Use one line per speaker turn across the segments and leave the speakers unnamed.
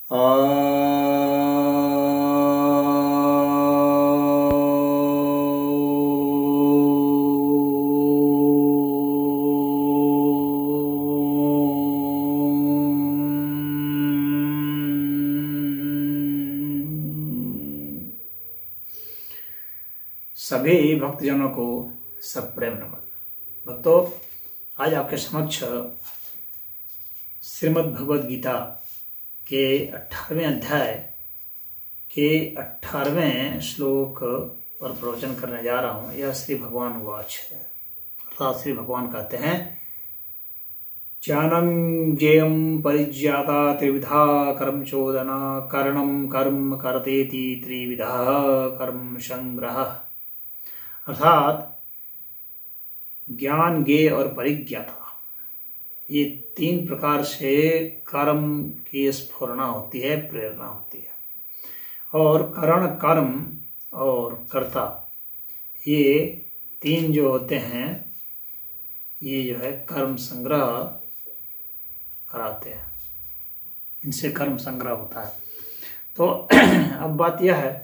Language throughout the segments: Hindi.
सभी भक्तजनों को सब प्रेम नमन। भक्तों, आज आपके समक्ष श्रीमद् भगवद गीता के 18वें अध्याय के 18वें श्लोक पर प्रवचन करने जा रहा हूं। यह श्री भगवान वाच है। अर्थात श्री भगवान कहते हैं, ज्ञानं ज्ञेयं परिज्ञाता त्रिविधा कर्म चोदना कर्णम कर्म करतेति त्रिविधा कर्म संग्रह। अर्थात ज्ञान, ज्ञेय और परिज्ञाता, ये तीन प्रकार से कर्म की स्फुरना होती है, प्रेरणा होती है। और करण, कर्म और कर्ता, ये तीन जो होते हैं, ये जो है कर्म संग्रह कराते हैं। इनसे कर्म संग्रह होता है। तो अब बात यह है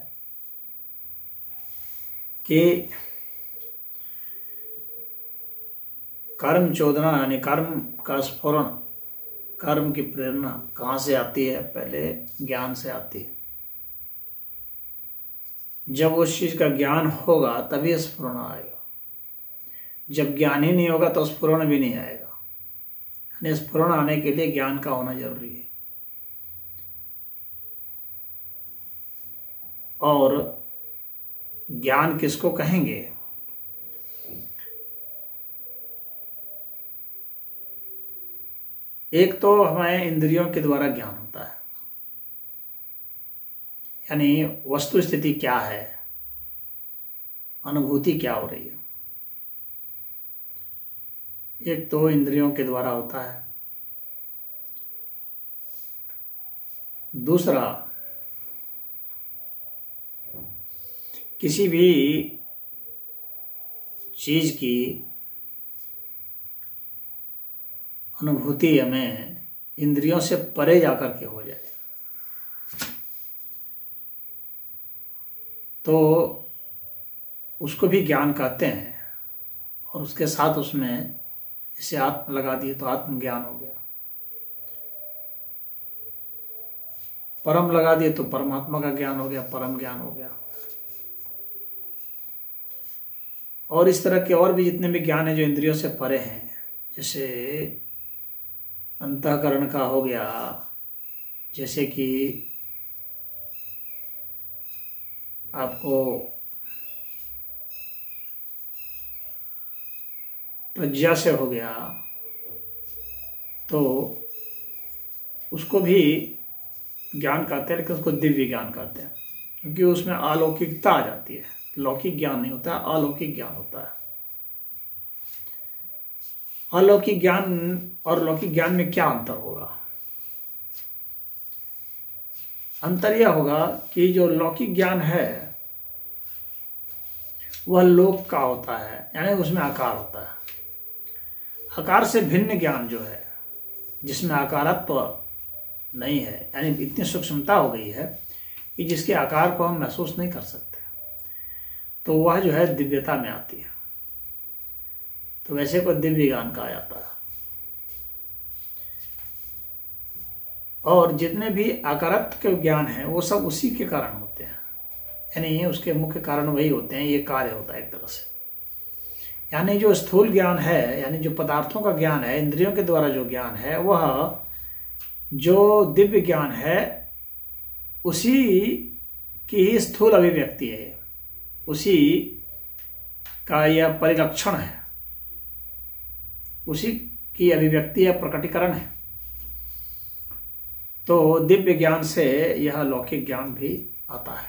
कि कर्म चोदना यानी कर्म का स्फुरण, कर्म की प्रेरणा कहाँ से आती है? पहले ज्ञान से आती है। जब उस चीज का ज्ञान होगा तभी स्फुरण आएगा। जब ज्ञान ही नहीं होगा तो स्फुरण भी नहीं आएगा। यानी स्फुरण आने के लिए ज्ञान का होना जरूरी है। और ज्ञान किसको कहेंगे? एक तो हमें इंद्रियों के द्वारा ज्ञान होता है, यानी वस्तु स्थिति क्या है, अनुभूति क्या हो रही है, एक तो इंद्रियों के द्वारा होता है। दूसरा, किसी भी चीज की अनुभूति हमें इंद्रियों से परे जाकर के हो जाए तो उसको भी ज्ञान कहते हैं। और उसके साथ उसमें जैसे आत्म लगा दिए तो आत्मज्ञान हो गया, परम लगा दिए तो परमात्मा का ज्ञान हो गया, परम ज्ञान हो गया। और इस तरह के और भी जितने भी ज्ञान है जो इंद्रियों से परे हैं, जैसे अंतःकरण का हो गया, जैसे कि आपको प्रज्ञा से हो गया, तो उसको भी ज्ञान कहते हैं, लेकिन उसको दिव्य ज्ञान कहते हैं, क्योंकि उसमें अलौकिकता आ जाती है। लौकिक ज्ञान नहीं होता, अलौकिक ज्ञान होता है। अलौकिक ज्ञान और लौकिक ज्ञान में क्या अंतर होगा? अंतर यह होगा कि जो लौकिक ज्ञान है वह लोक का होता है, यानी उसमें आकार होता है। आकार से भिन्न ज्ञान जो है, जिसमें आकारत्व नहीं है, यानी इतनी सूक्ष्मता हो गई है कि जिसके आकार को हम महसूस नहीं कर सकते, तो वह जो है दिव्यता में आती है। तो वैसे को दिव्य ज्ञान कहा जाता है। और जितने भी आकारत्व के ज्ञान हैं वो सब उसी के कारण होते हैं, यानी उसके मुख्य कारण वही होते हैं। ये कार्य होता है एक तरह से। यानी जो स्थूल ज्ञान है, यानी जो पदार्थों का ज्ञान है, इंद्रियों के द्वारा जो ज्ञान है, वह जो दिव्य ज्ञान है उसी की ही स्थूल अभिव्यक्ति है, उसी का यह परिलक्षण है, उसी की अभिव्यक्ति या प्रकटीकरण है। तो दिव्य ज्ञान से यह लौकिक ज्ञान भी आता है।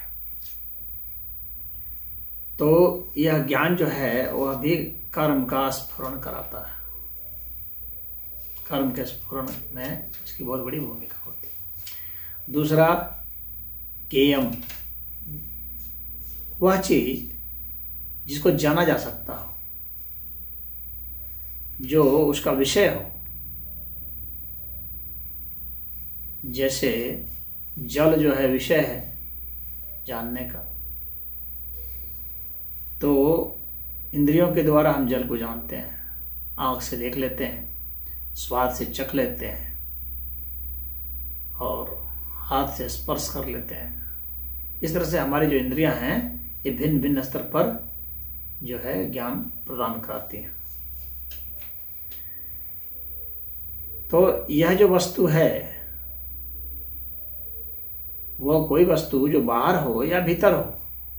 तो यह ज्ञान जो है वह भी कर्म का स्फुरण कराता है। कर्म के स्फुरण में इसकी बहुत बड़ी भूमिका होती है। दूसरा, ज्ञेयम, वह चीज जिसको जाना जा सकता हो, जो उसका विषय हो। जैसे जल जो है विषय है जानने का, तो इंद्रियों के द्वारा हम जल को जानते हैं। आंख से देख लेते हैं, स्वाद से चख लेते हैं और हाथ से स्पर्श कर लेते हैं। इस तरह से हमारी जो इंद्रियां हैं ये भिन्न भिन्न स्तर पर जो है ज्ञान प्रदान कराती हैं। तो यह जो वस्तु है वह कोई वस्तु जो बाहर हो या भीतर हो।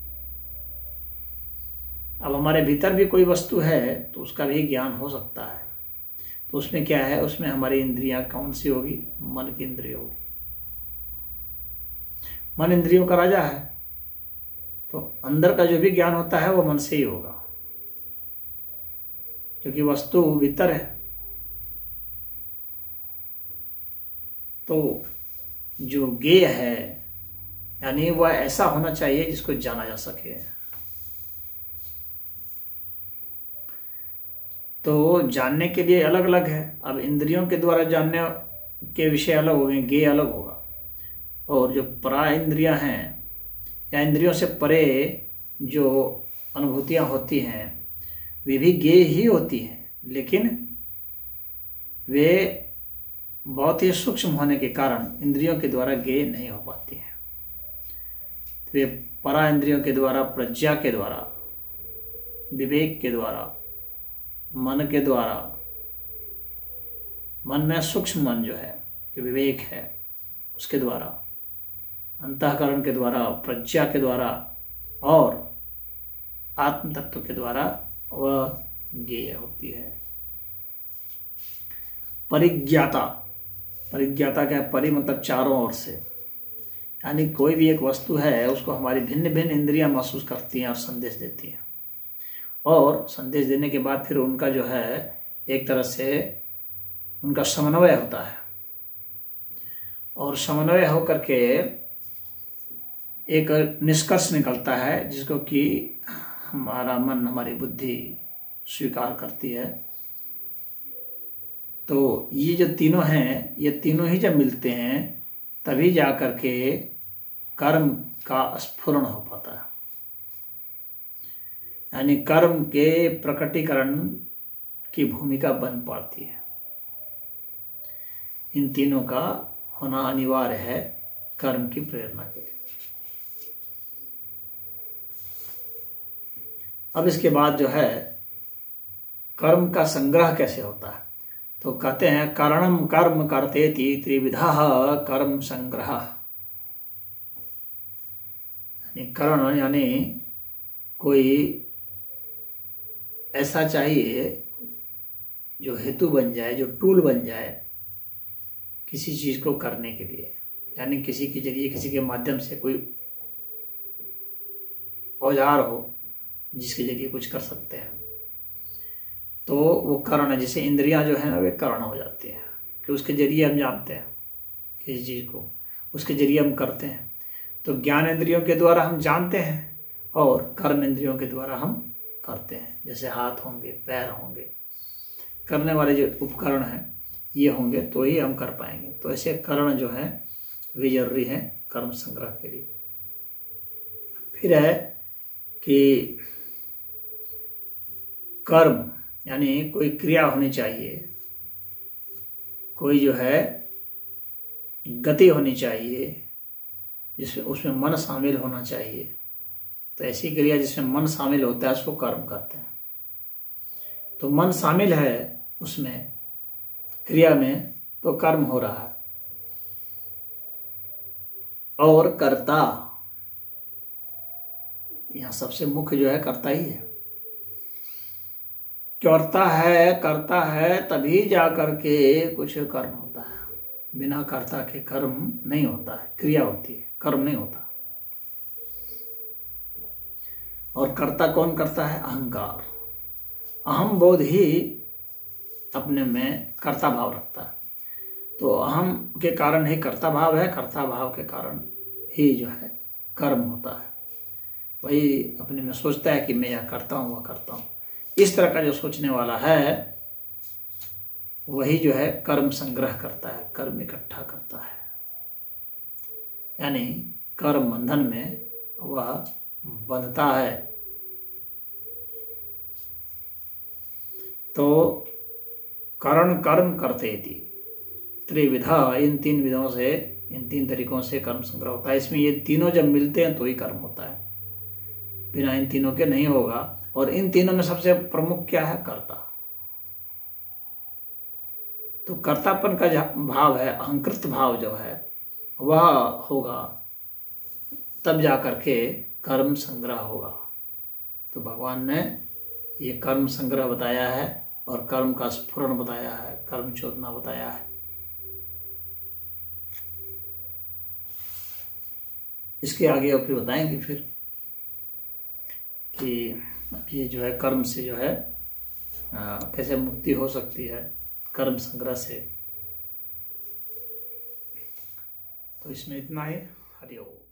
अब हमारे भीतर भी कोई वस्तु है तो उसका भी ज्ञान हो सकता है। तो उसमें क्या है, उसमें हमारी इंद्रियां कौन सी होगी? मन की इंद्रिय होगी। मन इंद्रियों का राजा है, तो अंदर का जो भी ज्ञान होता है वो मन से ही होगा, क्योंकि वस्तु भीतर है। तो जो ज्ञेय है यानी वह ऐसा होना चाहिए जिसको जाना जा सके। तो जानने के लिए अलग अलग है। अब इंद्रियों के द्वारा जानने के विषय अलग हो गए, ज्ञेय अलग होगा। और जो परा इंद्रियां हैं या इंद्रियों से परे जो अनुभूतियां होती हैं वे भी ज्ञेय ही होती हैं, लेकिन वे बहुत ही सूक्ष्म होने के कारण इंद्रियों के द्वारा ज्ञेय नहीं हो पाती हैं। तो वे परा इंद्रियों के द्वारा, प्रज्ञा के द्वारा, विवेक के द्वारा, मन के द्वारा, मन में सूक्ष्म मन जो है, जो विवेक है उसके द्वारा, अंतःकरण के द्वारा, प्रज्ञा के द्वारा और आत्म तत्व के द्वारा वह ज्ञेय होती है। परिज्ञाता, परिज्ञाता क्या है? परि मतलब चारों ओर से, यानी कोई भी एक वस्तु है उसको हमारी भिन्न भिन्न इंद्रियां महसूस करती हैं और संदेश देती हैं, और संदेश देने के बाद फिर उनका जो है एक तरह से उनका समन्वय होता है, और समन्वय होकर के एक निष्कर्ष निकलता है जिसको कि हमारा मन, हमारी बुद्धि स्वीकार करती है। तो ये जो तीनों हैं, ये तीनों ही जब मिलते हैं तभी जाकर के कर्म का स्फुरण हो पाता है, यानी कर्म के प्रकटीकरण की भूमिका बन पाती है। इन तीनों का होना अनिवार्य है कर्म की प्रेरणा के लिए। अब इसके बाद जो है कर्म का संग्रह कैसे होता है, तो कहते हैं कारणम कर्म कर्तेति त्रिविधा कर्म संग्रह। यानी करण यानी कोई ऐसा चाहिए जो हेतु बन जाए, जो टूल बन जाए किसी चीज को करने के लिए, यानी किसी के जरिए, किसी के माध्यम से कोई औजार हो जिसके जरिए कुछ कर सकते हैं, तो वो करण है। जैसे इंद्रियां जो है ना वे करण हो जाती हैं कि उसके जरिए हम जानते हैं किसी चीज को, उसके जरिए हम करते हैं। तो ज्ञान इंद्रियों के द्वारा हम जानते हैं और कर्म इंद्रियों के द्वारा हम करते हैं। जैसे हाथ होंगे, पैर होंगे, करने वाले जो उपकरण हैं ये होंगे तो ही हम कर पाएंगे। तो ऐसे करण जो है वे जरूरी है कर्म संग्रह के लिए। फिर है कि कर्म यानी कोई क्रिया होनी चाहिए, कोई जो है गति होनी चाहिए जिसमें उसमें मन शामिल होना चाहिए। तो ऐसी क्रिया जिसमें मन शामिल होता है उसको कर्म कहते हैं। तो मन शामिल है उसमें क्रिया में तो कर्म हो रहा है। और कर्ता, यहां सबसे मुख्य जो है कर्ता ही है। करता है तभी जाकर के कुछ कर्म होता है। बिना कर्ता के कर्म नहीं होता है, क्रिया होती है, कर्म नहीं होता। और कर्ता कौन करता है? अहंकार, अहम बोध ही अपने में कर्ता भाव रखता है। तो अहम के कारण ही कर्ता भाव है, कर्ता भाव के कारण ही जो है कर्म होता है। वही अपने में सोचता है कि मैं यह करता हूँ, वह करता हूँ। इस तरह का जो सोचने वाला है वही जो है कर्म संग्रह करता है, कर्म इकट्ठा करता है। यानी कर्म बंधन में वह बंधता है। तो करण कर्म करते थी त्रिविधा, इन 3 विधों से, इन 3 तरीकों से कर्म संग्रह होता है। इसमें ये तीनों जब मिलते हैं तो ही कर्म होता है, बिना इन तीनों के नहीं होगा। और इन तीनों में सबसे प्रमुख क्या है? कर्ता। तो कर्तापन का जो भाव है, अहंकृत भाव जो है, वह होगा, तब जाकर के कर्म संग्रह होगा। तो भगवान ने ये कर्म संग्रह बताया है और कर्म का स्फुरण बताया है, कर्म चोदना बताया है। इसके आगे और फिर बताएंगे फिर कि ये जो है कर्म से जो है कैसे मुक्ति हो सकती है कर्म संग्रह से। तो इसमें इतना ही। हरि ओम।